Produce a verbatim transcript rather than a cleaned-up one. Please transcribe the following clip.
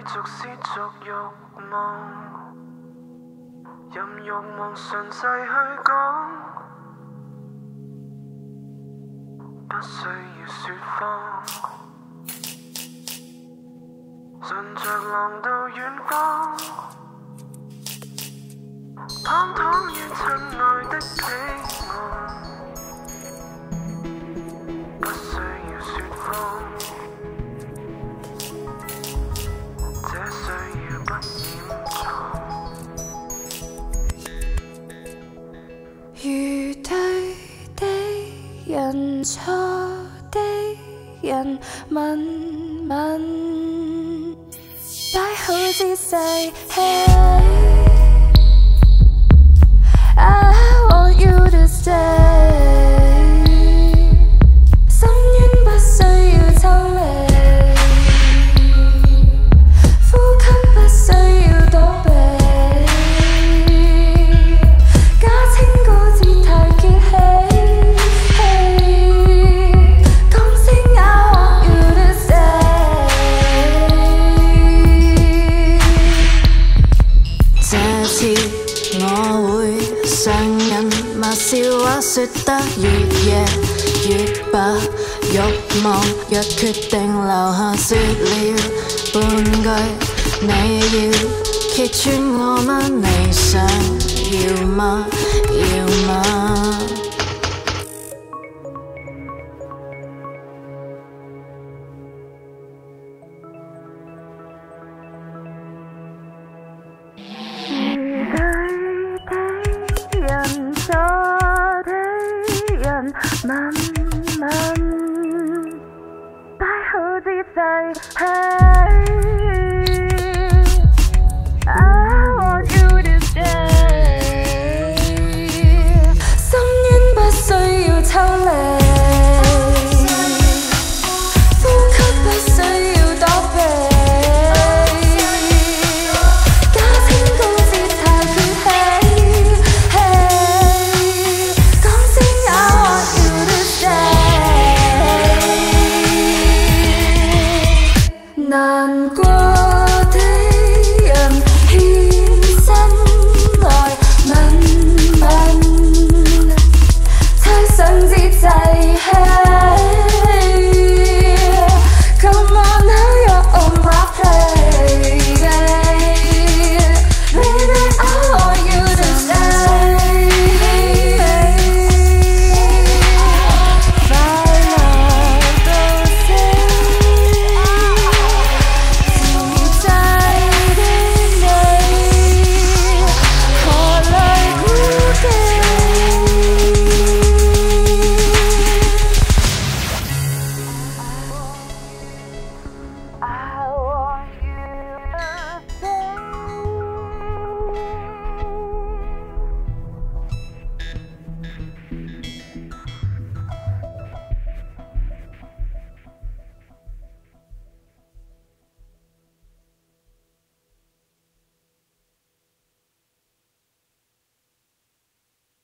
續施逐慾望，任慾望順勢去講，不需要説謊，順着浪到遠方，躺躺於親愛的彼岸，不需要説謊。 如對的人，錯的人，問問，擺好姿勢。Hey, I want you to stay。深淵不需要抽離，呼吸不需要躲避。 我會上癮，罵笑話說得越夜越白，慾望若決定留下說了半句，你要揭穿我嗎？你想要嗎？要嗎？